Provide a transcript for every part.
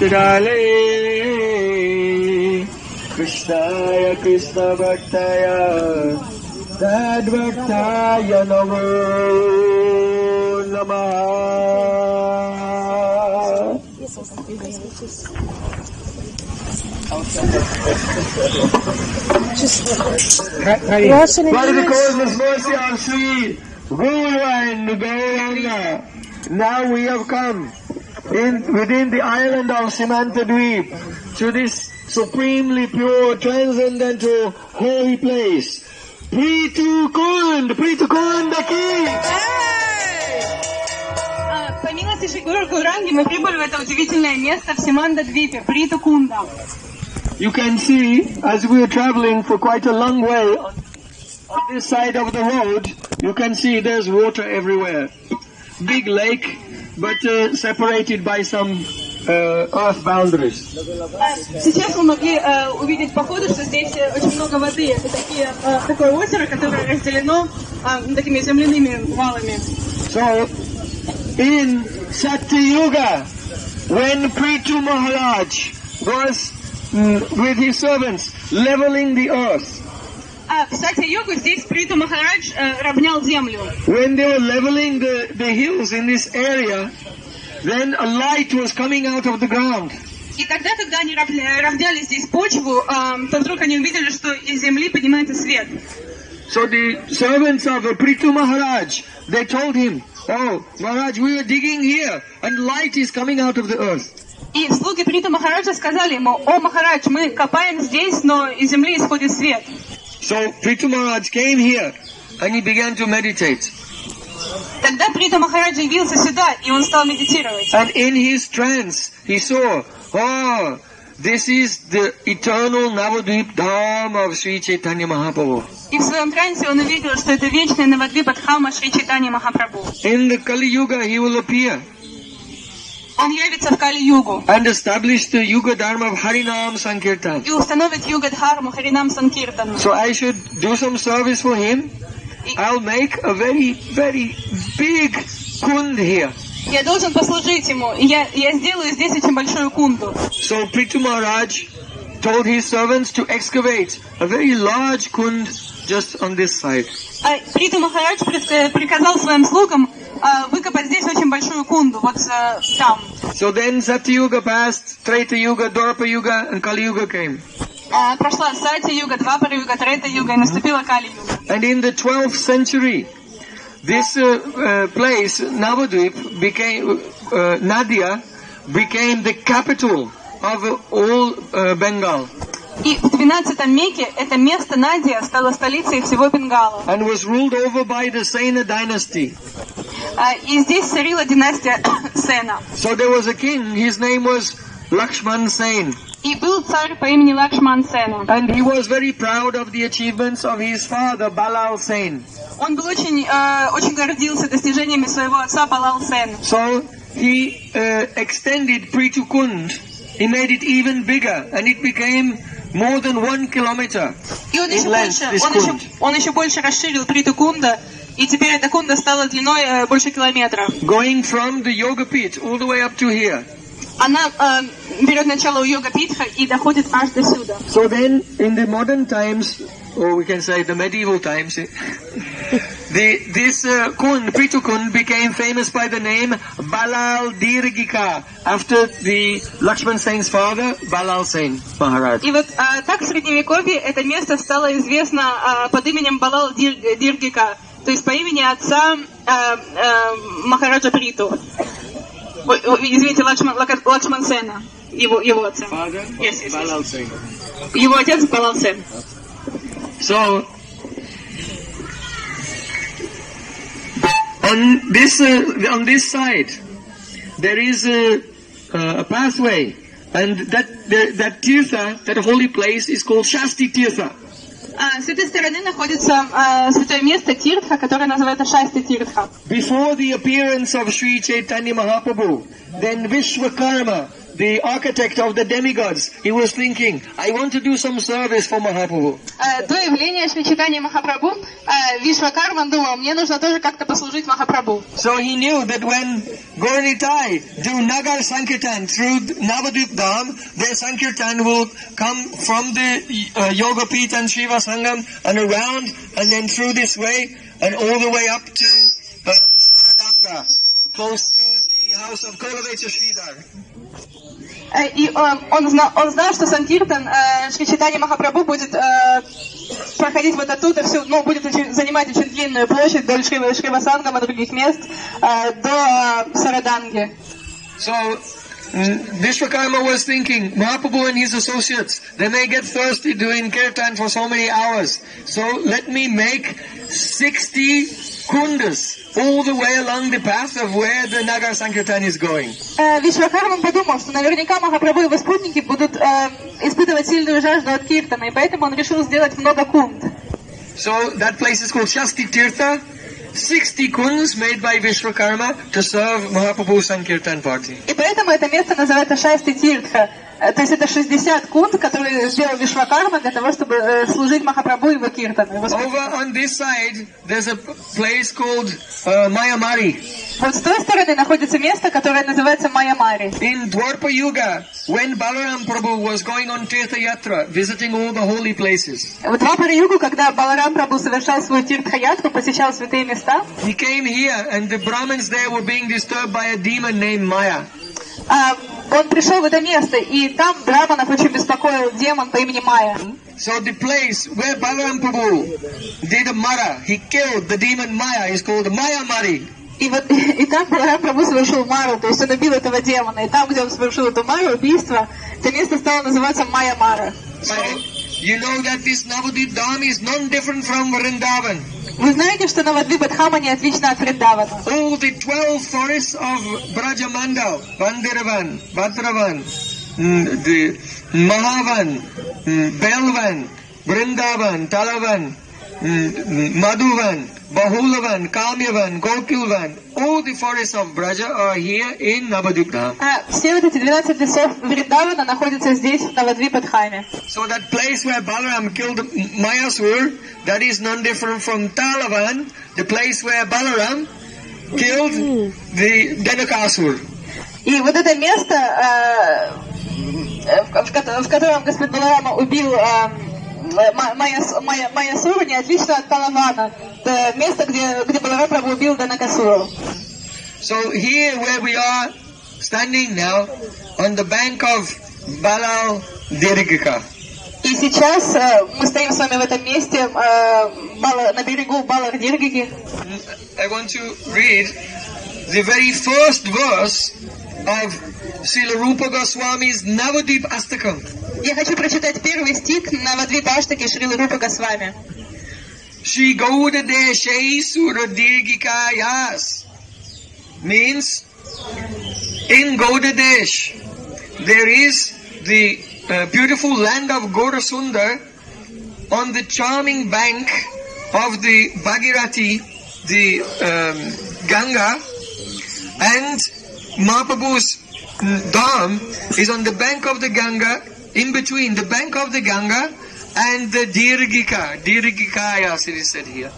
Radhe Krishnaya Krishna Bhaktaya Tadvaktaya Namo Namaha. By the causeless mercy of Sri Guru Gauranga, now we have come within the island of Simantadweep to this supremely pure, transcendental, holy place. Pritu Kund Aki! По милости Шри Гуру Гауранги мы прибыли в это удивительное место в Симанда-двипе, Приту Кунда. You can see, as we are traveling for quite a long way on this side of the road, you can see there's water everywhere. Big lake, but separated by some earth boundaries. Сейчас мы могли увидеть по ходу, что здесь очень много воды. Это такое озеро, которое разделено такими земляными валами. So, in Satyuga, when Prithu Maharaj was with his servants leveling the earth, В Сатья-югу здесь Приту Махарадж равнял землю. When they were leveling the hills in this area, then a light was coming out of the ground. И тогда, когда они равняли здесь почву, то вдруг они увидели, что из земли поднимается свет. So the servants of Prithu Maharaj, they told him, "Oh, Maharaj, we are digging here, and light is coming out of the earth." И слуги Приту Махараджа сказали ему: «О, Махарадж, мы копаем здесь, но из земли исходит свет». So Prithu Maharaj came here, and he began to meditate. Тогда Приту Махарадж явился сюда, и он стал медитировать. And in his trance, he saw, "Oh, this is the eternal Navadvip Dham of Sri Chaitanya Mahaprabhu." И в своем трансе он увидел, что это вечный Навадвипа Дхама Шри Чайтанья Махапрабху. In the Kali Yuga, he will appear. Он явится в Кали-югу. And establish the Yuga Dharma of Harinam Sankirtan. И установит Юга-дхарму Харинам Санкиртану. So I should do some service for him. I'll make a very, very big kund here. Я должен послужить ему. Я сделаю здесь очень большую кунду. So Prithu Maharaj told his servants to excavate a very large kund just on this side. Приту Махарадж приказал своим слугам выкопать здесь очень большую кунду, вот там. So then Satyuga passed, Treta Yuga, Dwapara Yuga, and Kali Yuga came. Прошла Сати-юга, Двапара-юга, Трета-юга, и наступила Кали-юга. And in the 12th century, this place, Navadvip, became, Nadia, became the capital of all Bengal. И в 12 веке это место Надия стало столицей всего Бенгала. And was ruled over by the Sena dynasty. И здесь царила династия Сена. So there was a king, his name was Lakshman Sen. И был царь по имени Лакшман Сена. And he was very proud of the achievements of his father, Balal Sen. Он был очень гордился достижениями своего отца Балал Сена. So he extended Prithu Kund. He made it even bigger, and it became more than 1 kilometer in length, this kund. Он еще больше расширил Приту Кунда, и теперь эта кунда стала длиной больше километра. Going from the yoga pit all the way up to here. Она берет начало у йога-питха и доходит аж до сюда. So then, in the modern times, or we can say the medieval times, this kund, Prithu Kund, became famous by the name Balal Dirghika, after the Lakshman Sen's father, Balal Sen Maharaj. И вот так в Средневековье это место стало известно под именем Балал Диргика, то есть по имени отца Махараджа Приту. Извините, Лакшман Сена, его отца. Father, yes. Balal Sen. Его отец Балал Сен. So, on this side, there is a pathway, and that tirtha, that holy place, is called Shasti Tirtha. С этой стороны находится святое место Тиртха, которое называется Шасти Тиртха. Before the appearance of Sri Chaitanya Mahaprabhu, then Vishwakarma, the architect of the demigods, he was thinking, I want to do some service for Mahaprabhu. До явления Шри Чайтаньи Махапрабху Вишвакарма думал, мне нужно тоже как-то послужить Махапрабху. So he knew that when Gauranitai do Nagar Sankirtan through Navadvip Dham, their Sankirtan will come from the Yoga Pith and Shiva Sangam and around and then through this way and all the way up to Saradanga, close to the house of Kolavecha Sridhar. И он знал, что Санкиртан Шри Чайтаньи Махапрабху будет проходить вот оттуда, будет занимать очень длинную площадь вдоль Шрива Сангама и других мест до Сараданги. So Vishwakarma was thinking, Mahaprabhu and his associates, they may get thirsty doing kirtan for so many hours. So let me make 60 kundas all the way along the path of where the Nagar Sankirtan is going. Вишвакарма подумал, что наверняка Махапрабху и его спутники будут испытывать сильную жажду от киртана, и поэтому он решил сделать много кунд. So that place is called Shasti Tirtha. 60 kunds made by Vishwakarma to serve Mahaprabhu's Sankirtan party. И поэтому это место называется Шасти Тиртха. То есть это 60 кунд, которые сделал Вишвакарма для того, чтобы служить Махапрабху и его киртану. Over on this side, there's a place called Mayamari. Вот с той стороны находится место, которое называется Майямари. In Dwarpa Yuga, when Balaram Prabhu was going on Tirtha Yatra, visiting all the holy places, В Двапара-югу, когда Баларам Прабху совершал свою тиртха-ятру, посещал святые места, he came here and the Brahmins there were being disturbed by a demon named Maya. он пришел в это место, и там браманов очень беспокоил демон по имени Майя. So the place where Balaram Prabhu did a mara, he killed the demon Maya, is called Mayamari. И там Баларам Прабху совершил мару, то есть он убил этого демона. И там, где он совершил эту мару, убийство, это место стало называться Майя-мара. So, you know that this Navadvip Dham is non-different from Vrindavan. Вы знаете, что Навадвип-Дхам не отлично от Вриндавана. All the 12 forests of Brajamandal, Bandiravan, Bhadravan, the Mahavan, Belvan, Vrindavan, Talavan, Madhuvan, Bahulavan, Kamyavan, Gokilvan, all the forests of Braja are here in Navadvip Dham. Все вот эти 12 лесов Вриндавана находятся здесь, в Навадвип-Дхаме. So that place where Balaram killed Mayasur, that is none different from Talavan, the place where Balaram killed the Dhenukasur. И вот это место, в котором Господь Баларама убил Майясуру, не отлично от Талавана. Это место, где Баларам Прабху убил Дhenukasuru. So here where we are standing now, on the bank of Balal Dirghika. И сейчас мы стоим с вами в этом месте на берегу Балар-Диргики. I want to read the very first verse of Srila Rupa Goswami's Navadvip Astakam. Я хочу прочитать первый стих Навадвип-Аштаки Шрилы Рупы Госвами. Shri Gauda Deshe Sura Dirghikayas means in Gauda Desh there is the beautiful land of Gaurasundar on the charming bank of the Bhagirathi, the Ganga, and Mahaprabhu's Dham is on the bank of the Ganga, in between the bank of the Ganga and the Dirghikayas, it is said here.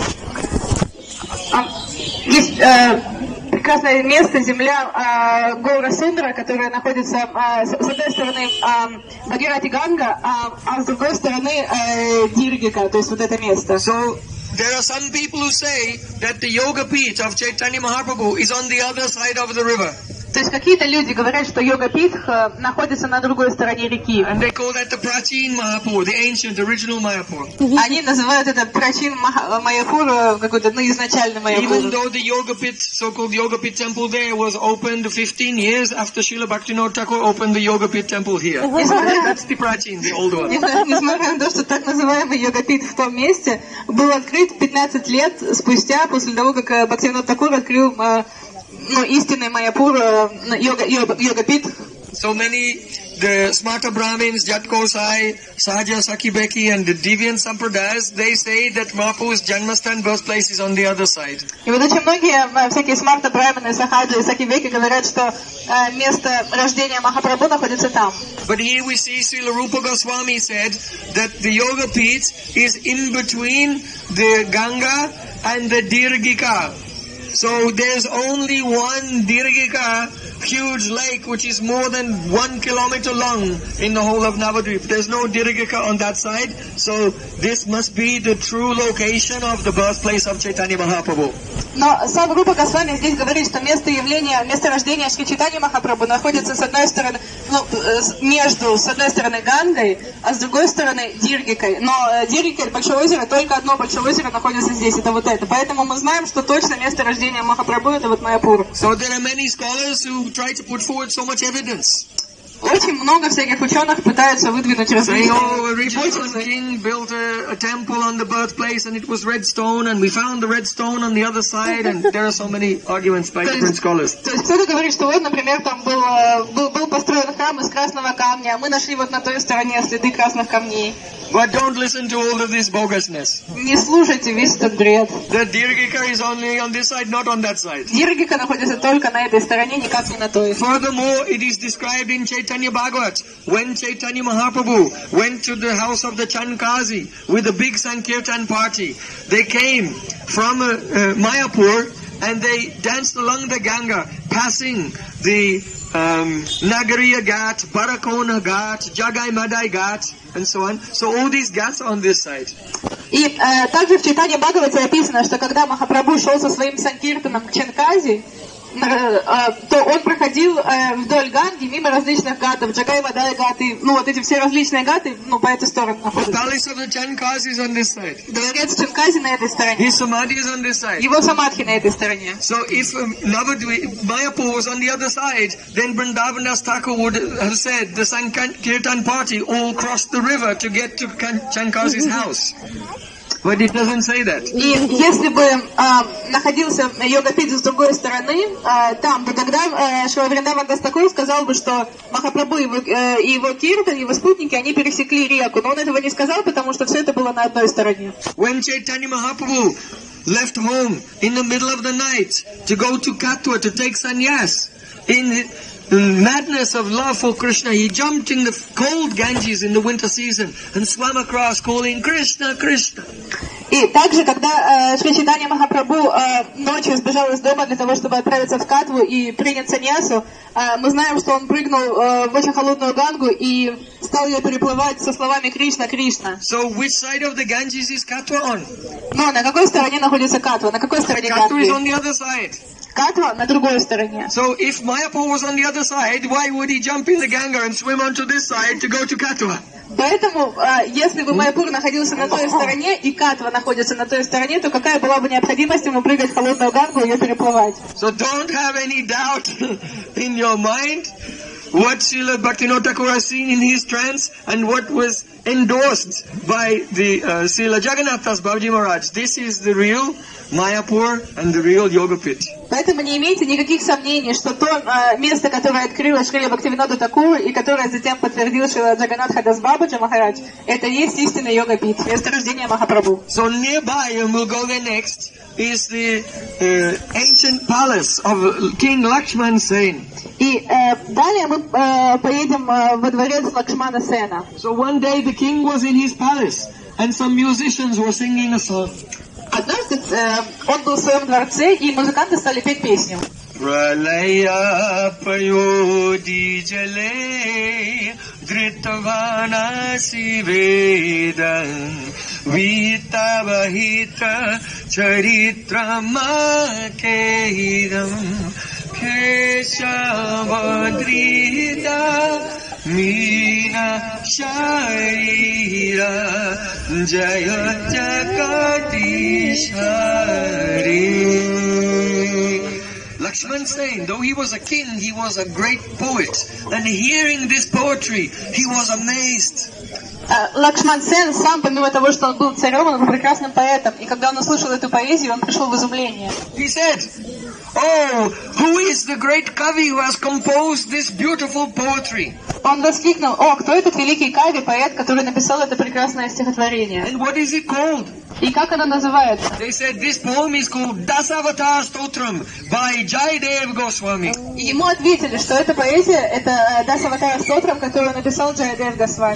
Есть прекрасное место, земля Гаурасундара, которая находится с одной стороны Бхагирати Ганга, а с другой стороны Диргика, то есть вот это место. So there are some people who say that the Yoga Pith of Chaitanya Mahaprabhu is on the other side of the river. То есть какие-то люди говорят, что Йога-Питх находится на другой стороне реки. And they call that the Prachin Mahapur, the ancient, original Mayapur. Они называют это Прачин Майяпур, какой-то, изначальный Майяпур. Even though the Yoga Pith, so-called Yoga Pith temple there was opened 15 years after Srila Bhaktivinoda Thakur opened the Yoga Pith temple here. That's the Prachin, the old one. Несмотря на то, что так называемый Йога-Питх в том месте был открыт 15 лет спустя, после того, как Бхактивинода Тхакур открыл истинный Майяпур, Йога-Питх. So many, the Smarta Brahmins, Jat Gosai, Sahaja Sakibeki and the Deviant Sampradayas, they say that Mahaprabhu's Janmastan birthplace is on the other side. И вот очень многие, всякие смарта брамины, сахаджи и сакивеки говорят, что место рождения Махапрабху находится там. But here we see Srila Rupa Goswami said that the Yoga Pith is in between the Ganga and the Dirghika. So there's only one Dirghika, huge lake, which is more than 1 kilometer long in the whole of Navadvip. There's no Dirghika on that side. So this must be the true location of the birthplace of Chaitanya Mahaprabhu. Но сам Рупа Госвами здесь говорит, что место рождения Шри Чайтаньи Махапрабху находится с одной стороны, с одной стороны Гангой, а с другой стороны Диргикой. Но Диргика, Большое озеро, только одно Большое озеро находится здесь, это вот это. Поэтому мы знаем, что точно место рождения Махапрабху это вот Майяпур. So there are many scholars who try to put forward so much evidence. Очень много всяких ученых пытаются выдвинуть различные гипотезы. King built a temple on the birthplace and it was red stone and we found the red stone on the other side and there are so many arguments by different scholars. То есть кто-то говорит, что вот, например, там был построен храм из красного камня, а мы нашли вот на той стороне следы красных камней. But don't listen to all of this bogusness. Не слушайте весь этот бред. The Dirghika is only on this side, not on that side. Диргика находится только на этой стороне, никак не на той. Furthermore, it is described in Chaitanya Bhagavat when Chaitanya Mahaprabhu went to the house of the Chankazi with a big Sankirtan party. They came from Mayapur and they danced along the Ganga, passing the Nagariya Ghat, Barakona Ghat, Jagai Madai Ghat, and so on. So all these ghats are on this side. И также в Чайтанье Бхагавате описано, что когда Махапрабху шел со своим санкиртаном к Чанкази, то он проходил вдоль Ганги мимо различных гатов, Джагай, Вадай гаты, вот эти все различные гаты, по эту сторону находятся. Dворец Чанкази на этой стороне. His samadhi is on this side. Его самадхи на этой стороне. So if Mayapur was on the other side, then Vrindavandas Thakur would have said the Sankirtan party all crossed the river to get to Chankazi's house. But it doesn't say that. И если бы находился Йога-Пит с другой стороны, там, то тогда Шрила Вриндаван Тхакур сказал бы, что Махапрабху и его киртан, его спутники, они пересекли реку. Но он этого не сказал, потому что все это было на одной стороне. When Chaitanya Mahaprabhu left home in the middle of the night to go to Katwa to take sannyas, in madness of love for Krishna, he jumped in the cold Ganges in the winter season and swam across calling Krishna, Krishna. И также, когда Шри Чайтанья Махапрабху ночью сбежал из дома для того, чтобы отправиться в Катву и принять саньясу, мы знаем, что он прыгнул в очень холодную Гангу и стал ее переплывать со словами Кришна, Кришна. So which side of the Ganges is Katwa on? Но на какой стороне находится Катва? На какой стороне Katwa is Катвы? on the other side. Катва на другой стороне. So if Mayapur was on the other side, why would he jump in the Ganga and swim onto this side to go to Katwa? Поэтому, если бы Майяпур находился на той стороне и Катва находится на той стороне, то какая была бы необходимость ему прыгать в холодную Гангу и ее переплывать? So don't have any doubt in your mind what Srila Bhaktivinoda Thakur has seen in his trance and what was endorsed by the Srila Jagannath Das Babaji Maharaj. This is the real Mayapur and the real Yoga Pit. Поэтому не имейте никаких сомнений, что то место, которое открыло Шрила Бхактивинода Тхакур и которое затем подтвердил Шрила Джаганнатха Дас Бабаджи Махарадж, это есть истинный Йога-Пит, место рождения Махапрабху. So nearby, and we'll go there next, is the ancient palace of King Lakshman Sen. И далее мы поедем во дворец Лакшмана Сена. So one day the king was in his palace and some musicians were singing a song. Однажды он был в своем дворце, и музыканты стали петь песню. Pralaya payodi jale dhritavana sivedan vita vahita charitrama kehiram keshavadrita Meena Sharira Jaya Jagadishari. Lakshman Sen, though he was a king, he was a great poet. And hearing this poetry, he was amazed. Лакшман Сен сам, помимо того, что он был царем, он был прекрасным поэтом. И когда он услышал эту поэзию, он пришел в изумление. He said, "Oh, who is the great Kavi who has composed this beautiful poetry? Он воскликнул: «О, кто этот великий Кави, поэт, который написал это прекрасное стихотворение? And what is it called?" И как оно называется?» They said this poem is called Dasavatar Stotram by Jayadev Goswami. И ему ответили, что эта поэзия — это Дасаватара Стотрам, которую написал Джайадев Госвами.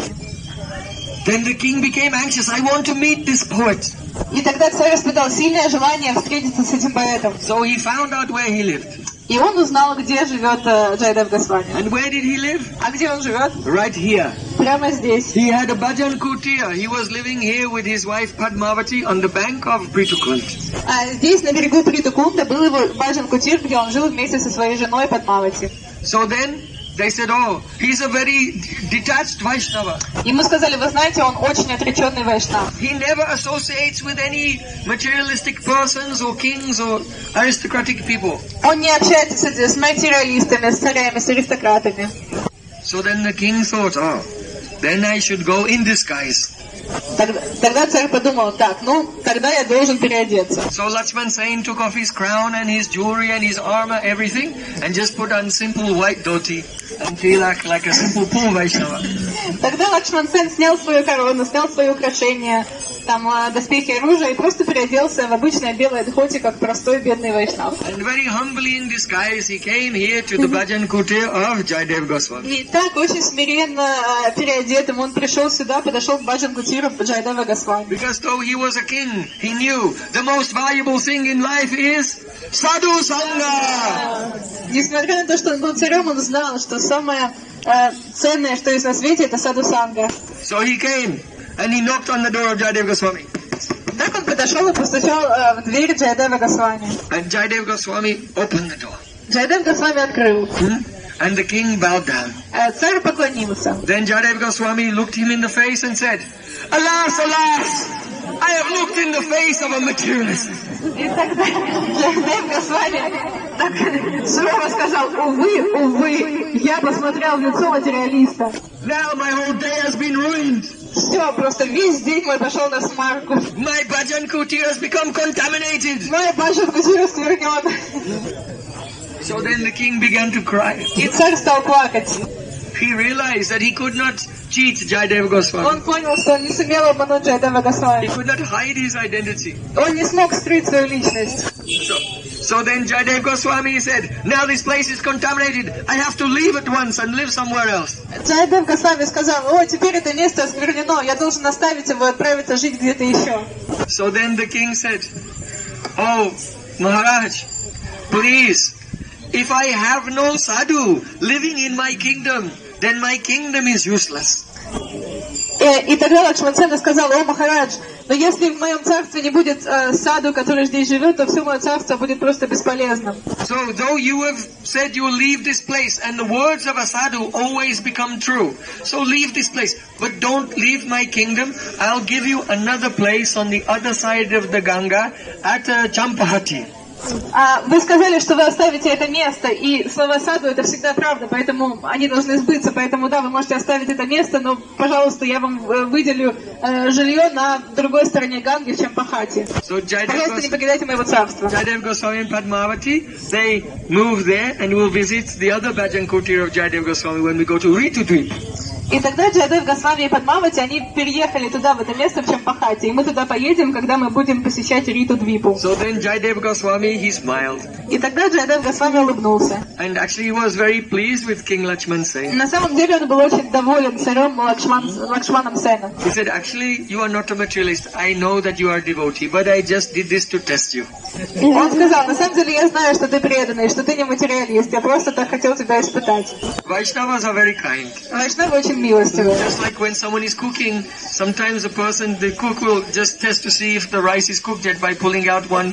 Then the king became anxious. I want to meet this poet. И тогда царь испытал сильное желание встретиться с этим поэтом. So he found out where he lived. И он узнал, где живет Джайадев Госвами. And where did he live? А где он живет? Right here. Прямо здесь. He had a bhajan kutir. He was living here with his wife Padmavati on the bank of Pritukund. А здесь, на берегу Притукунда, был его баджан кутир, где он жил вместе со своей женой Падмавати. So then they said, "Oh, he's a very detached Vaishnava. Ему сказали: вы знаете, он очень отреченный вайшнав. He never associates with any materialistic persons or kings or aristocratic people." Он не общается с материалистами, с царями, с аристократами. So then the king thought, "Oh, then I should go in disguise." Тогда царь подумал: так, тогда я должен переодеться. So Lakshman Sen took off his crown and his jewelry and his armor, everything, and just put on simple white dhoti and tilak like a simple poor Vaishnava. Тогда Лакшман Сен снял свою корону, снял свои украшения, там, доспехи, оружие, и просто переоделся в обычное белое дхоти, как простой бедный вайшнав. And very humbly in disguise he came here to the bhajan kutir of Jayadev Goswami. И так очень смиренно переодетым он пришел сюда, подошел к баджан кутиру Джайадева Госвами. Because though he was a king, he knew the most valuable thing in life is sadhu sangha. Несмотря на то, что он был царем, он знал, что самое ценное, что есть на свете, это саду санга. So he came and he knocked on the door of Jayadev Goswami. Так он подошел и постучал в дверь Джайадева Госвами. And Jayadev Goswami opened the door. Джайадев Госвами открыл. And the king bowed down. Царь поклонился. Then Jayadev Goswami looked him in the face and said, "Alas, alas, I have looked in the face of a materialist." И тогда Джайадев Госвами так сурово сказал: увы, я посмотрел в лицо материалиста. Now my whole day has been ruined. Все, просто весь день мой пошел на смарку. My bhajan kutir has become contaminated. Мой баджан кутир сквернен. So then the king began to cry. И царь стал плакать. He realized that he could not cheat Jayadev Goswami. Он понял, что он не сумел обмануть Джайадева He Госвами. could not hide his identity. Он не смог скрыть свою личность. So then Jayadev Goswami said, "Now this place is contaminated. I have to leave at once and live somewhere else." Джайадев Госвами сказал: теперь это место осквернено, я должен оставить его и отправиться жить где-то еще. So then the king said, "Oh, Maharaj, please, if I have no sadhu living in my kingdom, then my kingdom is useless." И тогда Лакшман Сен сказал: о, Махарадж, но если в моем царстве не будет саду, который здесь живет, то все мое царство будет просто бесполезным. So though you have said you will leave this place, and the words of a sadhu always become true, so leave this place, but don't leave my kingdom. I'll give you another place on the other side of the Ganga at Champahati. Вы сказали, что вы оставите это место, и слова саду — это всегда правда, поэтому они должны сбыться, поэтому да, вы можете оставить это место, но, пожалуйста, я вам выделю жилье на другой стороне Ганги, в Чампахати. Пожалуйста, не покидайте моего царства. Jayadev Goswami and Padmavati, they move there and will visit the other bhajan kutir of Jayadev Goswami when we go to Ritudvip. И тогда Джайадев Госвами и Падмавати, они переехали туда, в это место, в Чампахати, и мы туда поедем, когда мы будем посещать Риту-двипу. So then Jayadev Goswami, he smiled. И тогда Джайадев Госвами улыбнулся. And actually he was very pleased with King Lakshman Sen. На самом деле он был очень доволен царем Лакшманом Сеном. He said, "Actually, you are not a materialist. I know that you are a devotee, but I just did this to test you." Он сказал: на самом деле я знаю, что ты преданный, что ты не материалист, я просто так хотел тебя испытать. Vaishnavas are very kind. Вайшнавы очень милостивые. Just like when someone is cooking, sometimes the cook will just test to see if the rice is cooked yet by pulling out one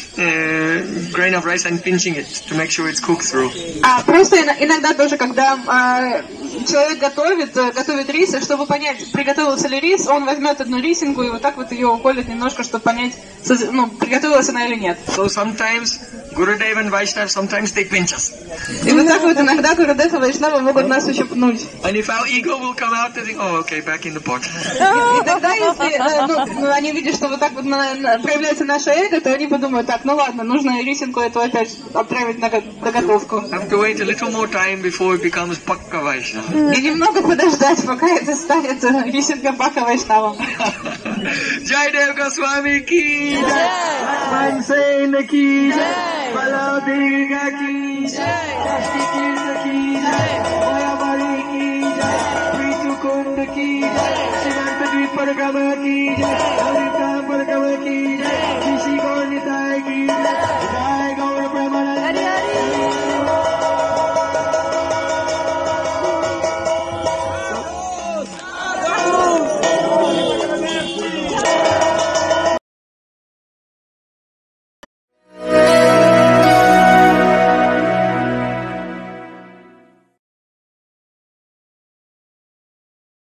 grain of rice and pinching it to make sure it's cooked through. Просто иногда тоже, когда человек готовит рис, и чтобы понять, приготовился ли рис, он возьмет одну рисинку и вот так вот ее уколет немножко, чтобы понять, приготовилась она или нет. So sometimes Gurudev and Vaishnav, sometimes they pinch us. И вот так вот иногда Гурудев и Вайшнава могут нас ущипнуть. And if our ego also will come out and think, oh, okay, back in the pot. И тогда, если они видят, что вот так вот проявляется наше эго, то они подумают, так, ну ладно, нужно рисинку эту опять отправить на доготовку. Have to wait a little more time before it becomes Pakka Vaishnava. И немного подождать, пока это станет рисинка Пакка Вайшнавом. Jaidev Goswami ki jai, Mansen ki jai, Baladega ki jai, Kashti Kirta ki jai, Mayabari ki jai, Pritukund ki jai, Shivanta Dvip Paragama ki jai, Harita Paragama